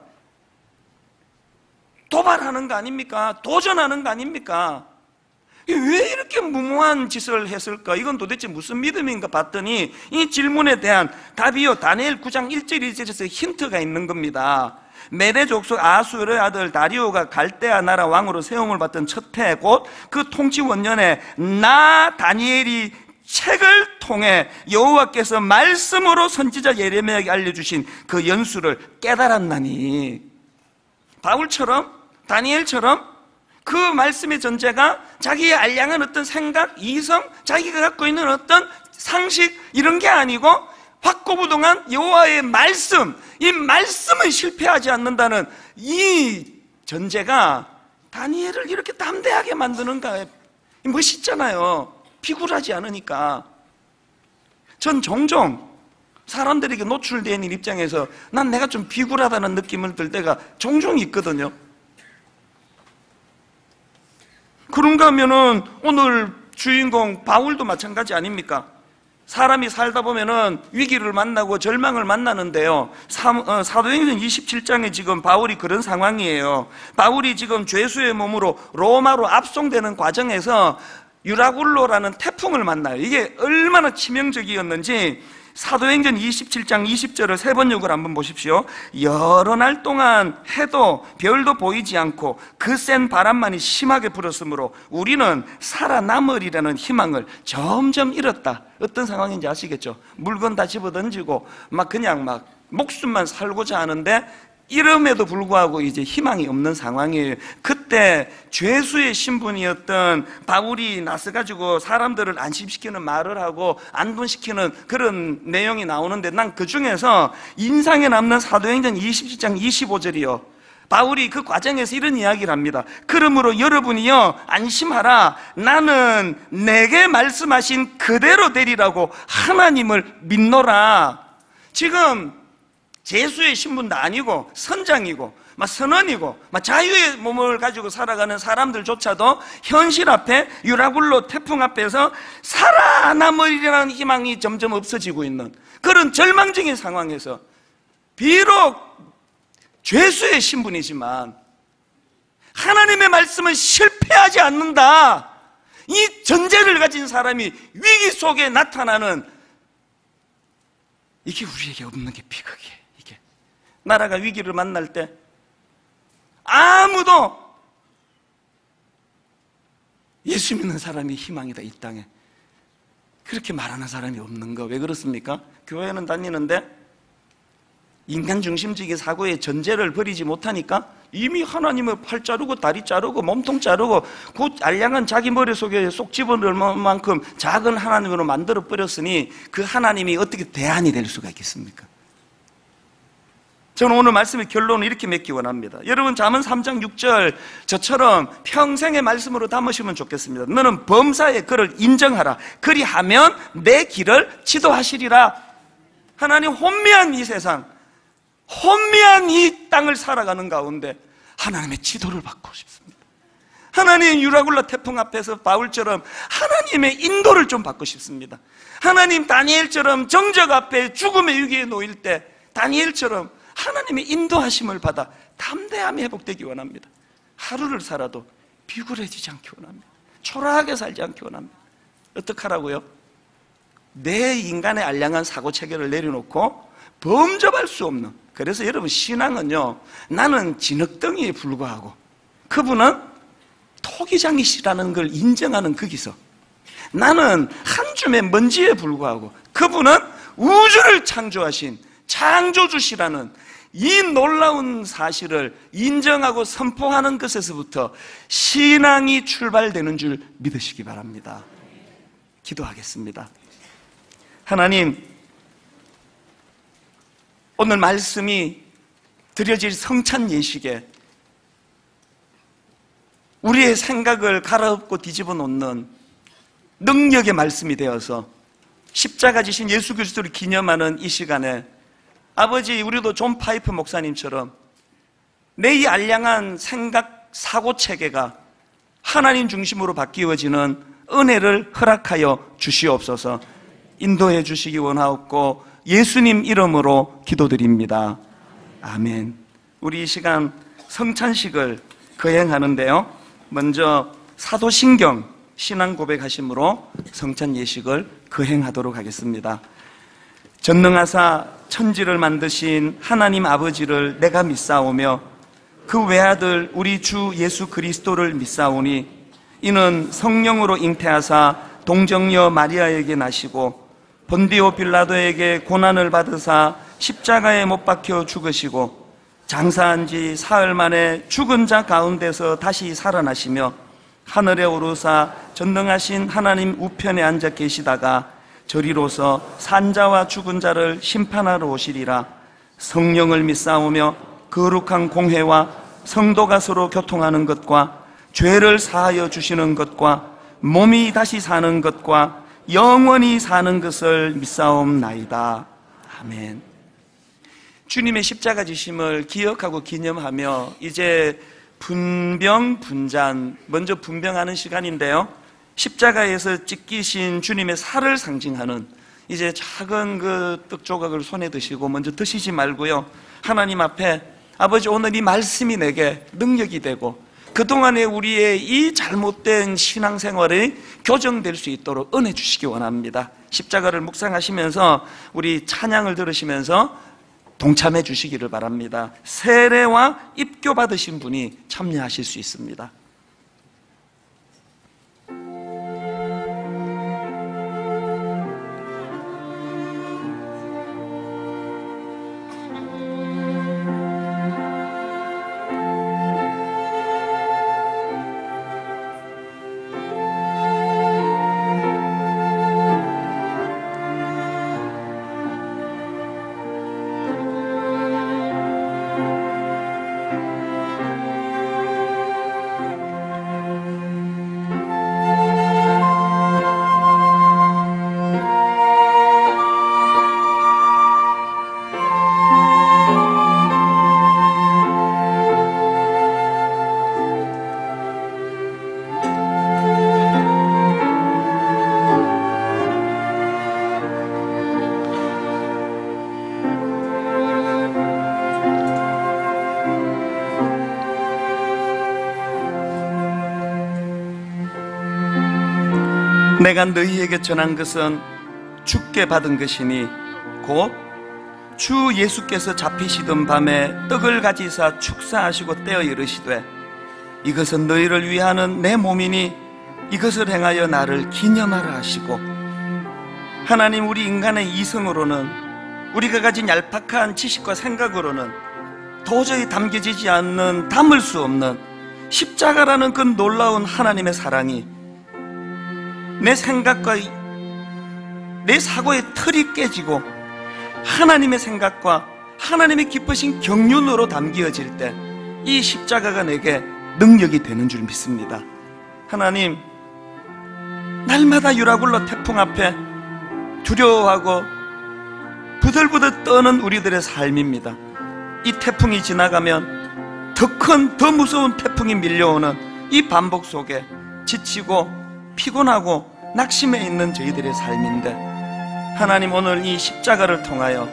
도발하는 거 아닙니까? 도전하는 거 아닙니까? 왜 이렇게 무모한 짓을 했을까? 이건 도대체 무슨 믿음인가 봤더니 이 질문에 대한 답이요, 다니엘 9장 1절 2절에서 힌트가 있는 겁니다. 메대 족속 아수르의 아들 다리오가 갈대아 나라 왕으로 세움을 받던 첫 해 곧 그 통치 원년에 나 다니엘이 책을 통해 여호와께서 말씀으로 선지자 예레미야에게 알려주신 그 연수를 깨달았나니, 바울처럼 다니엘처럼 그 말씀의 전제가 자기의 알량한 어떤 생각, 이성, 자기가 갖고 있는 어떤 상식 이런 게 아니고 확고부동한 여호와의 말씀, 이 말씀은 실패하지 않는다는 이 전제가 다니엘을 이렇게 담대하게 만드는가. 멋있잖아요. 비굴하지 않으니까. 전 종종 사람들에게 노출된 일 입장에서 난 내가 좀 비굴하다는 느낌을 들 때가 종종 있거든요. 그런가 하면은 오늘 주인공 바울도 마찬가지 아닙니까? 사람이 살다 보면은 위기를 만나고 절망을 만나는데요. 사도행전 27장에 지금 바울이 그런 상황이에요. 바울이 지금 죄수의 몸으로 로마로 압송되는 과정에서 유라굴로라는 태풍을 만나요. 이게 얼마나 치명적이었는지 사도행전 27장 20절을 세 번역을 한번 보십시오. 여러 날 동안 해도 별도 보이지 않고 그 센 바람만이 심하게 불었으므로 우리는 살아남으리라는 희망을 점점 잃었다. 어떤 상황인지 아시겠죠? 물건 다 집어던지고 그냥 목숨만 살고자 하는데 이름에도 불구하고 이제 희망이 없는 상황이에요. 그때 죄수의 신분이었던 바울이 나서가지고 사람들을 안심시키는 말을 하고 안분시키는 그런 내용이 나오는데, 난 그 중에서 인상에 남는 사도행전 27장 25절이요. 바울이 그 과정에서 이런 이야기를 합니다. 그러므로 여러분이요, 안심하라. 나는 내게 말씀하신 그대로 되리라고 하나님을 믿노라. 지금 죄수의 신분도 아니고 선장이고 선원이고 자유의 몸을 가지고 살아가는 사람들조차도 현실 앞에 유라굴로 태풍 앞에서 살아남으리라는 희망이 점점 없어지고 있는 그런 절망적인 상황에서 비록 죄수의 신분이지만 하나님의 말씀은 실패하지 않는다, 이 전제를 가진 사람이 위기 속에 나타나는, 이게 우리에게 없는 게 비극이에요. 나라가 위기를 만날 때 아무도 예수 믿는 사람이 희망이다, 이 땅에 그렇게 말하는 사람이 없는 거. 왜 그렇습니까? 교회는 다니는데 인간 중심적인 사고의 전제를 버리지 못하니까 이미 하나님의 팔 자르고 다리 자르고 몸통 자르고 그 알량한 자기 머릿속에 쏙 집어넣을 만큼 작은 하나님으로 만들어 버렸으니 그 하나님이 어떻게 대안이 될 수가 있겠습니까? 저는 오늘 말씀의 결론을 이렇게 맺기 원합니다. 여러분, 잠언 3장 6절 저처럼 평생의 말씀으로 담으시면 좋겠습니다. 너는 범사의 그를 인정하라. 그리하면 내 길을 지도하시리라. 하나님, 혼미한 이 세상, 혼미한 이 땅을 살아가는 가운데 하나님의 지도를 받고 싶습니다. 하나님, 유라굴라 태풍 앞에서 바울처럼 하나님의 인도를 좀 받고 싶습니다. 하나님, 다니엘처럼 정적 앞에 죽음의 위기에 놓일 때 다니엘처럼 하나님의 인도하심을 받아 담대함이 회복되기 원합니다. 하루를 살아도 비굴해지지 않기 원합니다. 초라하게 살지 않기 원합니다. 어떡하라고요? 내 인간의 알량한 사고체계를 내려놓고 범접할 수 없는, 그래서 여러분, 신앙은요, 나는 진흙덩이에 불과하고 그분은 토기장이시라는 걸 인정하는 거기서, 나는 한 줌의 먼지에 불과하고 그분은 우주를 창조하신 창조주시라는 이 놀라운 사실을 인정하고 선포하는 것에서부터 신앙이 출발되는 줄 믿으시기 바랍니다. 기도하겠습니다. 하나님, 오늘 말씀이 드려질 성찬 예식에 우리의 생각을 갈아엎고 뒤집어 놓는 능력의 말씀이 되어서 십자가 지신 예수 그리스도를 기념하는 이 시간에 아버지, 우리도 존 파이프 목사님처럼 내 이 알량한 생각, 사고체계가 하나님 중심으로 바뀌어지는 은혜를 허락하여 주시옵소서. 인도해 주시기 원하옵고 예수님 이름으로 기도드립니다. 아멘. 우리 이 시간 성찬식을 거행하는데요, 먼저 사도신경 신앙 고백하심으로 성찬 예식을 거행하도록 하겠습니다. 전능하사 천지를 만드신 하나님 아버지를 내가 믿사오며 그 외아들 우리 주 예수 그리스도를 믿사오니 이는 성령으로 잉태하사 동정녀 마리아에게 나시고 본디오 빌라도에게 고난을 받으사 십자가에 못 박혀 죽으시고 장사한 지 사흘 만에 죽은 자 가운데서 다시 살아나시며 하늘에 오르사 전능하신 하나님 우편에 앉아 계시다가 저리로서 산자와 죽은 자를 심판하러 오시리라. 성령을 믿사오며 거룩한 공회와 성도가 서로 교통하는 것과 죄를 사하여 주시는 것과 몸이 다시 사는 것과 영원히 사는 것을 믿사옵나이다. 아멘. 주님의 십자가 지심을 기억하고 기념하며 이제 분병 분잔, 먼저 분병하는 시간인데요, 십자가에서 찢기신 주님의 살을 상징하는 이제 작은 그 떡 조각을 손에 드시고 먼저 드시지 말고요, 하나님 앞에 아버지, 오늘 이 말씀이 내게 능력이 되고 그동안에 우리의 이 잘못된 신앙생활이 교정될 수 있도록 은혜 주시기 원합니다. 십자가를 묵상하시면서 우리 찬양을 들으시면서 동참해 주시기를 바랍니다. 세례와 입교 받으신 분이 참여하실 수 있습니다. 내가 너희에게 전한 것은 주께 받은 것이니 곧 주 예수께서 잡히시던 밤에 떡을 가지사 축사하시고 떼어 이르시되 이것은 너희를 위하는 내 몸이니 이것을 행하여 나를 기념하라 하시고, 하나님, 우리 인간의 이성으로는, 우리가 가진 얄팍한 지식과 생각으로는 도저히 담겨지지 않는, 담을 수 없는 십자가라는 그 놀라운 하나님의 사랑이 내 생각과 내 사고의 틀이 깨지고 하나님의 생각과 하나님의 기쁘신 경륜으로 담겨질 때 이 십자가가 내게 능력이 되는 줄 믿습니다. 하나님, 날마다 유라굴로 태풍 앞에 두려워하고 부들부들 떠는 우리들의 삶입니다. 이 태풍이 지나가면 더 큰, 더 무서운 태풍이 밀려오는 이 반복 속에 지치고 피곤하고 낙심해 있는 저희들의 삶인데, 하나님, 오늘 이 십자가를 통하여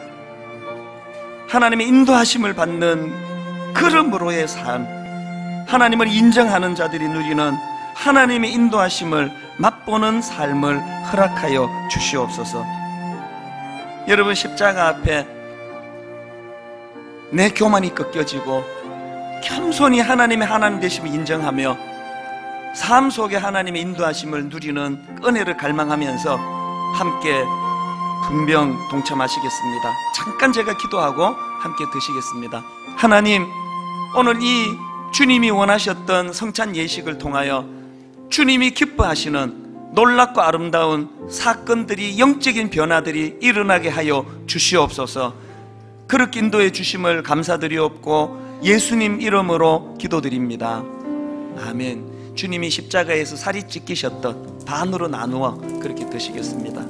하나님의 인도하심을 받는 걸음으로의 삶, 하나님을 인정하는 자들이 누리는 하나님의 인도하심을 맛보는 삶을 허락하여 주시옵소서. 여러분, 십자가 앞에 내 교만이 꺾여지고 겸손히 하나님의 하나님 되심을 인정하며 삶 속에 하나님의 인도하심을 누리는 은혜를 갈망하면서 함께 분병 동참하시겠습니다. 잠깐 제가 기도하고 함께 드시겠습니다. 하나님, 오늘 이 주님이 원하셨던 성찬 예식을 통하여 주님이 기뻐하시는 놀랍고 아름다운 사건들이, 영적인 변화들이 일어나게 하여 주시옵소서. 그렇게 인도해 주심을 감사드리옵고 예수님 이름으로 기도드립니다. 아멘. 주님이 십자가에서 살이 찢기셨던 반으로 나누어 그렇게 드시겠습니다.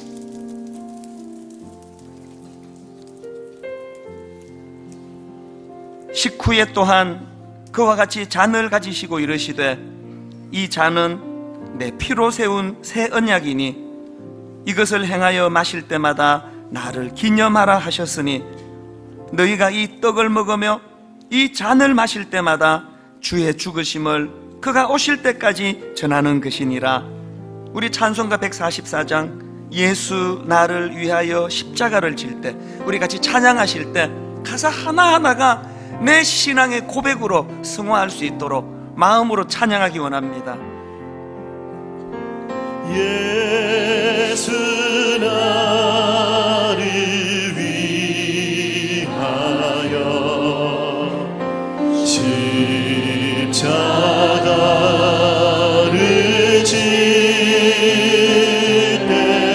식후에 또한 그와 같이 잔을 가지시고 이르시되 이 잔은 내 피로 세운 새 언약이니 이것을 행하여 마실 때마다 나를 기념하라 하셨으니 너희가 이 떡을 먹으며 이 잔을 마실 때마다 주의 죽으심을 그가 오실 때까지 전하는 것이니라. 우리 찬송가 144장 예수 나를 위하여 십자가를 질 때, 우리 같이 찬양하실 때 가사 하나하나가 내 신앙의 고백으로 승화할 수 있도록 마음으로 찬양하기 원합니다. 예수 나를 위하여 십자가를 질 때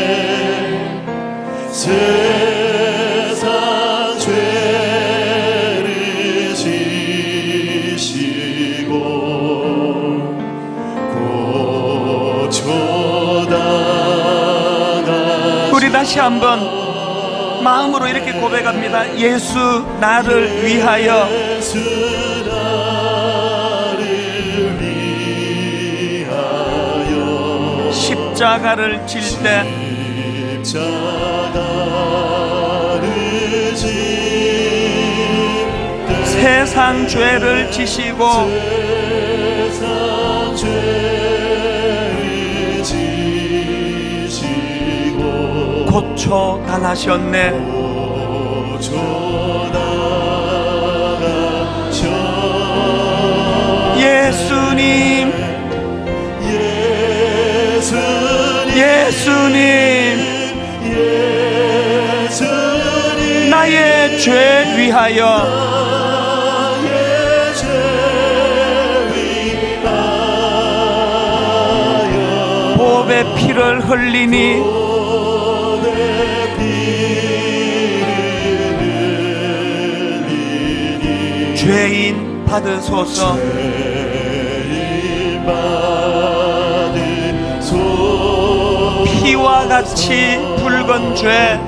세상 죄를 지시고 우리 다시 한번 마음으로 이렇게 고백합니다. 예수 나를 위하여 십자가를 질 때 세상 죄를 지시고 고쳐 당하셨네. 예수님, 예수님, 나의 죄 위하여 보배 피를 흘리니 죄인 받으소서. 피와 같이 붉은 죄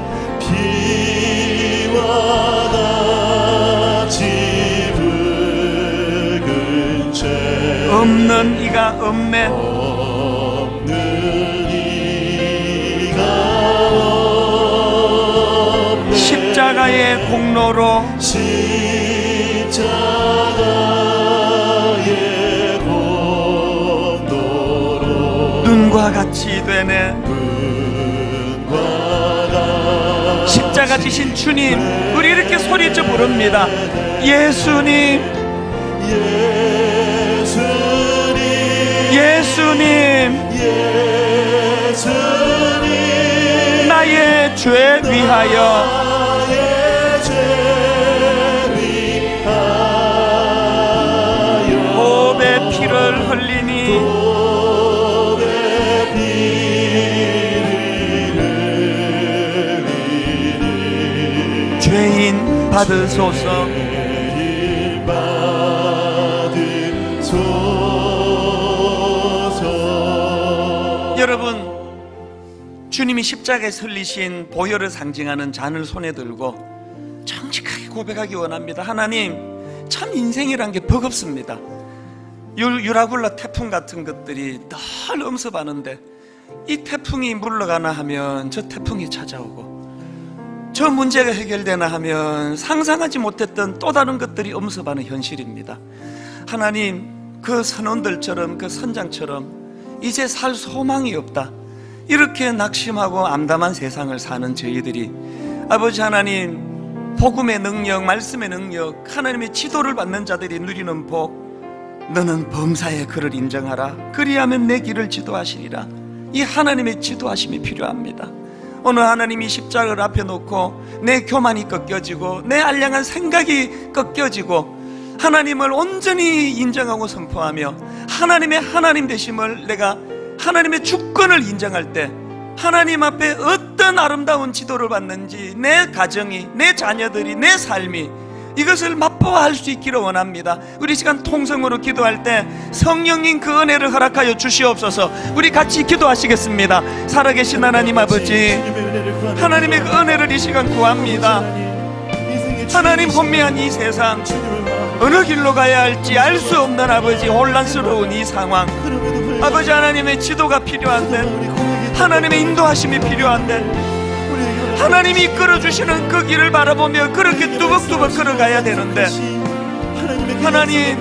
없는 이가 없네. 십자가의 공로로 눈과 같이 되네. 십자가 지신 주님, 우리 이렇게 소리쳐 부릅니다. 예수님, 예수님, 나의 죄 위하여 보배 피를 흘리니 죄인 받으소서. 여러분, 주님이 십자가에 흘리신 보혈을 상징하는 잔을 손에 들고 정직하게 고백하기 원합니다. 하나님, 참 인생이란 게 버겁습니다. 유라굴라 태풍 같은 것들이 늘 엄습하는데 이 태풍이 물러가나 하면 저 태풍이 찾아오고 저 문제가 해결되나 하면 상상하지 못했던 또 다른 것들이 엄습하는 현실입니다. 하나님, 그 선원들처럼, 그 선장처럼 이제 살 소망이 없다, 이렇게 낙심하고 암담한 세상을 사는 저희들이 아버지 하나님, 복음의 능력, 말씀의 능력, 하나님의 지도를 받는 자들이 누리는 복, 너는 범사에 그를 인정하라, 그리하면 내 길을 지도하시리라. 이 하나님의 지도하심이 필요합니다. 오늘 하나님이 십자가를 앞에 놓고 내 교만이 꺾여지고 내 알량한 생각이 꺾여지고 하나님을 온전히 인정하고 선포하며 하나님의 하나님 되심을, 내가 하나님의 주권을 인정할 때 하나님 앞에 어떤 아름다운 지도를 받는지 내 가정이, 내 자녀들이, 내 삶이 이것을 맛보아할 수 있기를 원합니다. 우리 시간 통성으로 기도할 때 성령님 그 은혜를 허락하여 주시옵소서. 우리 같이 기도하시겠습니다. 살아계신 하나님 아버지, 하나님의 그 은혜를 이 시간 구합니다. 하나님, 혼미한 이 세상, 어느 길로 가야 할지 알 수 없는 아버지 혼란스러운 이 상황, 아버지 하나님의 지도가 필요한데, 하나님의 인도하심이 필요한데, 하나님이 이끌어주시는 그 길을 바라보며 그렇게 뚜벅뚜벅 걸어가야 되는데, 하나님,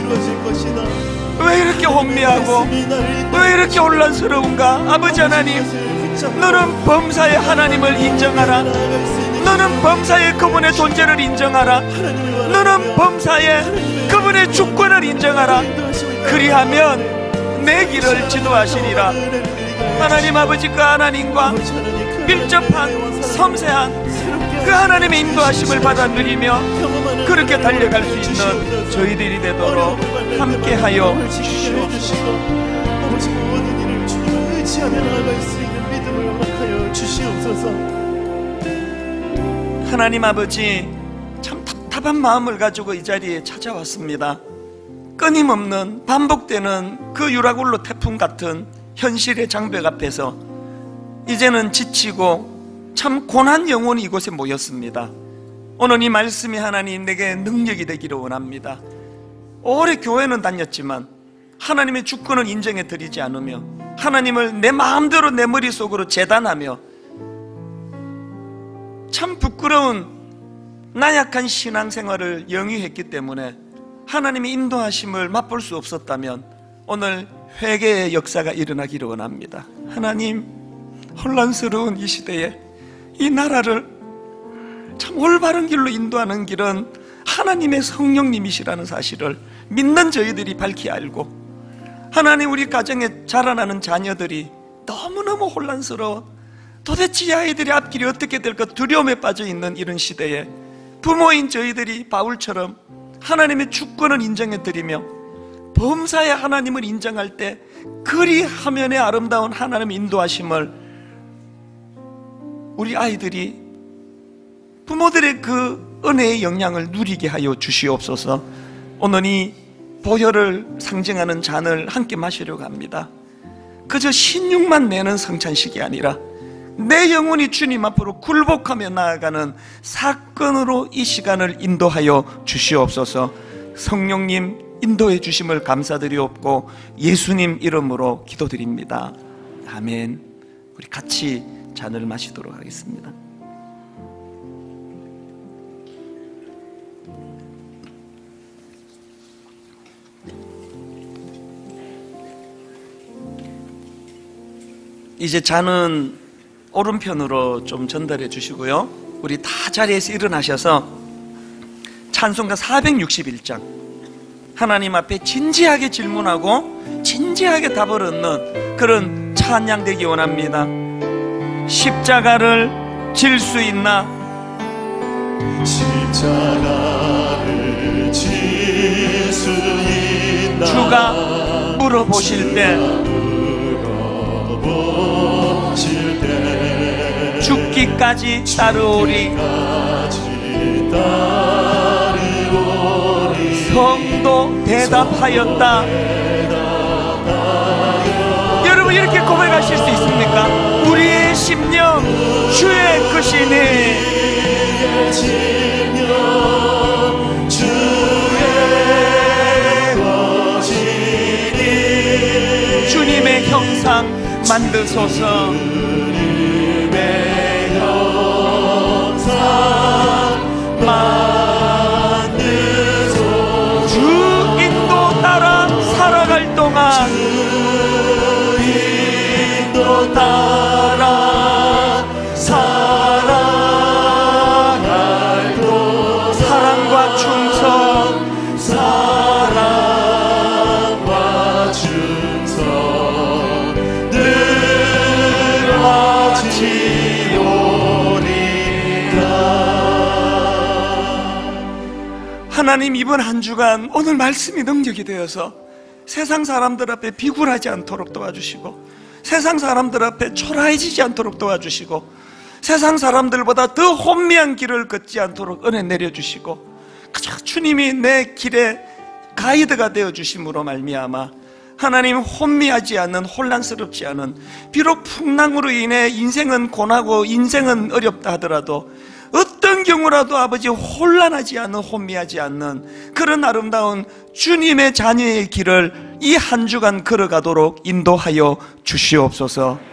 왜 이렇게 혼미하고 왜 이렇게 혼란스러운가? 아버지 하나님, 너는 범사의 하나님을 인정하라. 너는 범사의 그분의 존재를 인정하라. 너는 범사의 그분의 주권을 인정하라. 그리하면 내 길을 지도하시리라. 하나님 아버지, 그 하나님과 밀접한 섬세한 그 하나님의 인도하심을 받아 누리며 그렇게 달려갈 수 있는 저희들이 되도록 함께하여 주시옵소서. 아버지, 모든 일을 주님을 의지하며 나아갈 수 있는 믿음을 허락하여 주시옵소서. 하나님 아버지, 참 답답한 마음을 가지고 이 자리에 찾아왔습니다. 끊임없는 반복되는 그 유라굴로 태풍 같은 현실의 장벽 앞에서 이제는 지치고 참 고난 영혼이 이곳에 모였습니다. 오늘 이 말씀이 하나님 내게 능력이 되기를 원합니다. 오래 교회는 다녔지만 하나님의 주권을 인정해 드리지 않으며 하나님을 내 마음대로 내 머릿속으로 재단하며 참 부끄러운 나약한 신앙생활을 영위했기 때문에 하나님의 인도하심을 맛볼 수 없었다면 오늘 회개의 역사가 일어나기를 원합니다. 하나님, 혼란스러운 이 시대에 이 나라를 참 올바른 길로 인도하는 길은 하나님의 성령님이시라는 사실을 믿는 저희들이 밝히 알고, 하나님, 우리 가정에 자라나는 자녀들이 너무너무 혼란스러워 도대체 이 아이들의 앞길이 어떻게 될까 두려움에 빠져 있는 이런 시대에 부모인 저희들이 바울처럼 하나님의 주권을 인정해 드리며 범사의 하나님을 인정할 때 그리 화면에 아름다운 하나님의 인도하심을 우리 아이들이 부모들의 그 은혜의 영향을 누리게 하여 주시옵소서. 오늘 이 보혈을 상징하는 잔을 함께 마시려고 합니다. 그저 신육만 내는 성찬식이 아니라 내 영혼이 주님 앞으로 굴복하며 나아가는 사건으로 이 시간을 인도하여 주시옵소서. 성령님 인도해 주심을 감사드리옵고 예수님 이름으로 기도드립니다. 아멘. 우리 같이 잔을 마시도록 하겠습니다. 이제 잔은 오른편으로 좀 전달해 주시고요, 우리 다 자리에서 일어나셔서 찬송가 461장 하나님 앞에 진지하게 질문하고 진지하게 답을 얻는 그런 찬양 되기 원합니다. 십자가를 질 수 있나? 십자가를 질 수 있나? 주가 물어보실 때 죽기까지 따르오리. 성도 대답하였다. 여러분, 이렇게 고백하실 수 있습니까? 우리의 심령 주의 것이니. 주님의 형상 만드소서. 주님의 형상 만드소서. 주 인도 따라 살아갈 동안, 주 인도 따라 살아갈 동안 사랑과 충성, 사랑과 충성 늘 하나님, 이번 한 주간 오늘 말씀이 능력이 되어서 세상 사람들 앞에 비굴하지 않도록 도와주시고, 세상 사람들 앞에 초라해지지 않도록 도와주시고, 세상 사람들보다 더 혼미한 길을 걷지 않도록 은혜 내려주시고, 그저 주님이 내 길에 가이드가 되어주심으로 말미암아 하나님, 혼미하지 않은, 혼란스럽지 않은, 비록 풍랑으로 인해 인생은 고나고 인생은 어렵다 하더라도 어떤 경우라도 아버지 혼란하지 않은, 혼미하지 않는 그런 아름다운 주님의 자녀의 길을 이 한 주간 걸어가도록 인도하여 주시옵소서.